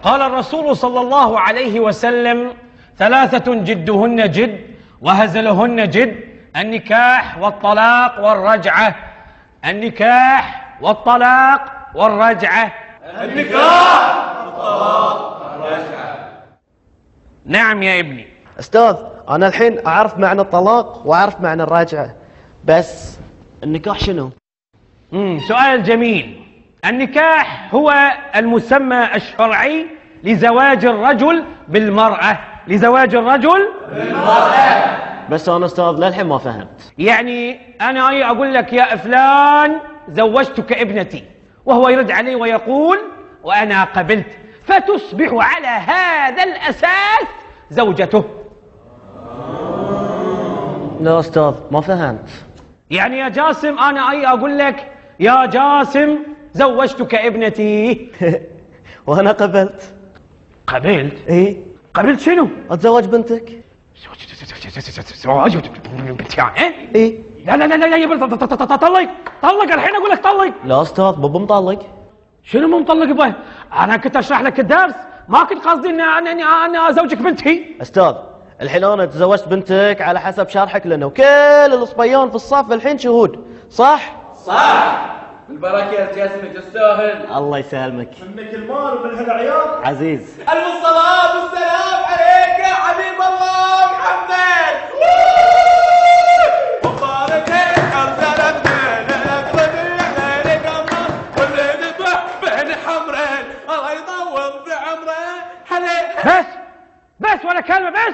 قال الرسول صلى الله عليه وسلم: ثلاثة جدهن جد وهزلهن جد: النكاح والطلاق والرجعة. النكاح والطلاق والرجعة. النكاح والطلاق والرجعة. نعم يا ابني. أستاذ، أنا الحين أعرف معنى الطلاق وأعرف معنى الرجعة، بس النكاح شنو؟ سؤال جميل. النكاح هو المسمى الشرعي لزواج الرجل بالمرأة. لزواج الرجل بالمرأة. بس أنا أستاذ للحين ما فهمت. يعني أنا أقول لك: يا فلان زوجتك ابنتي، وهو يرد علي ويقول: وأنا قبلت، فتصبح على هذا الأساس زوجته. لا أستاذ ما فهمت. يعني يا جاسم أنا أقول لك: يا جاسم زوجتك ابنتي. وأنا قبلت. قبلت؟ إيه. قبلت شنو؟ أتزوج بنتك. زواج بنتي يعني؟ إيه. لا لا لا لا يا طلق طلق الحين أقول لك طلق. لا أستاذ بابا مطلق. شنو مو مطلق بها؟ أنا كنت أشرح لك الدرس، ما كنت قصدي أن أزوجك بنتي. أستاذ الحين أنا تزوجت بنتك على حسب شرحك لنا، وكل الصبيان في الصف الحين شهود، صح؟ صح. البركة يا جاسم تستاهل. الله يسلمك. منك المال ومن هالعيال. عزيز. ألف الصلاة والسلام عليك يا حبيب الله محمد. وبارك أرسل بينك وبين قمر واللي ذبح بين حمرين الله يطول بعمره. بس ولا كلمة بس.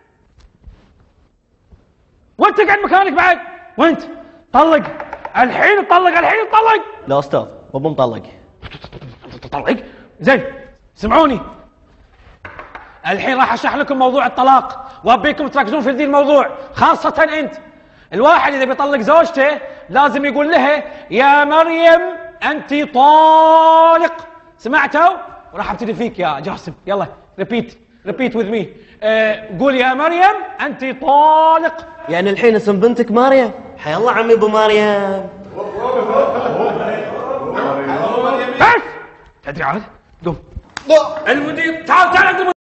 وانت قاعد مكانك بعد. وانت طلق الحين طلق الحين طلق. لا أستاذ بابا مطلق. طلق زين. سمعوني الحين راح اشرح لكم موضوع الطلاق، وابيكم تركزون في ذي الموضوع، خاصة انت. الواحد اذا بيطلق زوجته لازم يقول لها: يا مريم انت طالق. سمعتوا؟ وراح ابتدي فيك يا جاسم. يلا ريبيت وذ مي. قول: يا مريم انت طالق. يعني الحين اسم بنتك مريم؟ حي الله عمي ابو مريم. بس تدري عاد؟ قوم. المدير تعال عند المدير.